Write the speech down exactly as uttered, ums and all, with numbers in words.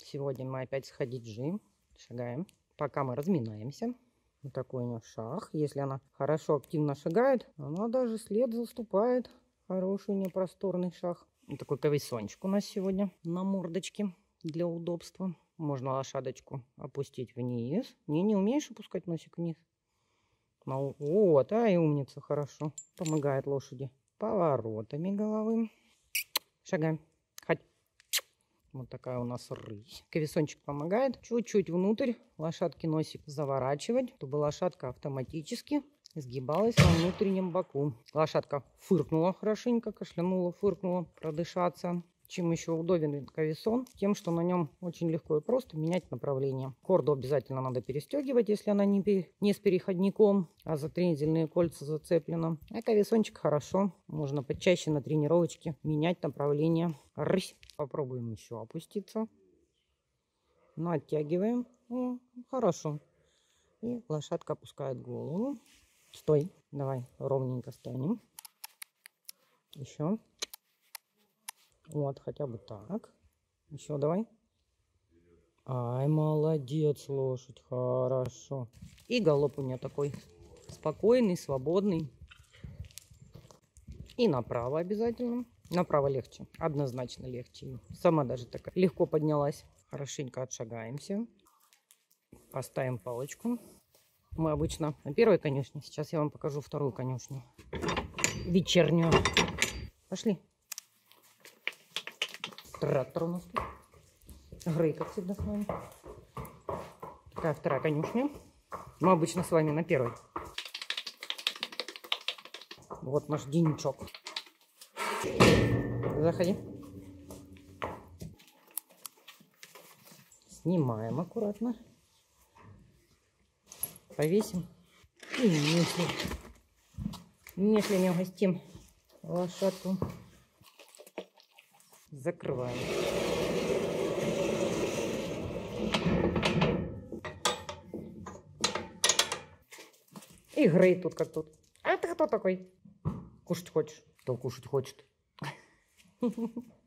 Сегодня мы опять сходить в джим. Шагаем. Пока мы разминаемся. Вот такой у нее шаг. Если она хорошо, активно шагает, она даже след заступает. Хороший у нее просторный шаг. Вот такой кавесончик у нас сегодня на мордочке для удобства. Можно лошадочку опустить вниз. Не, не умеешь опускать носик вниз? Ну, вот, а и умница, хорошо. Помогает лошади поворотами головы. Шагаем. Хоть. Вот такая у нас рысь. Кавесончик помогает чуть-чуть внутрь лошадки носик заворачивать, чтобы лошадка автоматически сгибалась во внутреннем боку. Лошадка фыркнула хорошенько, кашлянула, фыркнула, продышаться. Чем еще удобен кавесон? Тем, что на нем очень легко и просто менять направление. Корду обязательно надо перестегивать, если она не, пер... не с переходником, а за трензельные кольца зацеплена. А кавесончик хорошо. Можно почаще на тренировочке менять направление. Рысь. Попробуем еще опуститься. Ну, оттягиваем. О, хорошо. И лошадка опускает голову. Стой. Давай ровненько станем. Еще. Вот, хотя бы так. Еще давай. Ай, молодец, лошадь. Хорошо. И галоп у нее такой спокойный, свободный. И направо обязательно. Направо легче. Однозначно легче. Сама даже так легко поднялась. Хорошенько отшагаемся. Поставим палочку. Мы обычно на первой конюшне. Сейчас я вам покажу вторую конюшню. Вечернюю. Пошли. Трактор у нас тут. Грей, как всегда, с вами. Такая вторая конюшня. Мы обычно с вами на первой. Вот наш денечок. Заходи. Снимаем аккуратно. Повесим. И если, если не угостим лошадку, закрываем. И Грей тут как тут. А ты кто такой? Кушать хочешь? Кто кушать хочет?